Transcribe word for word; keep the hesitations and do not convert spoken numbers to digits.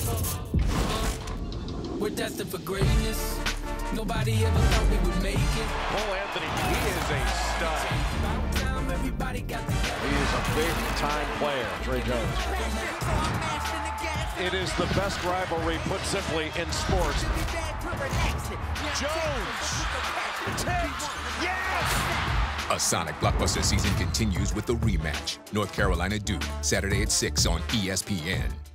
We're destined for greatness. Nobody ever thought we would make it. Cole Anthony, he is a stud. He is a big-time player, Trey Jones. It is the best rivalry, put simply, in sports. Jones! Tipped! Yes! A Sonic Blockbuster season continues with the rematch. North Carolina Duke, Saturday at six on E S P N.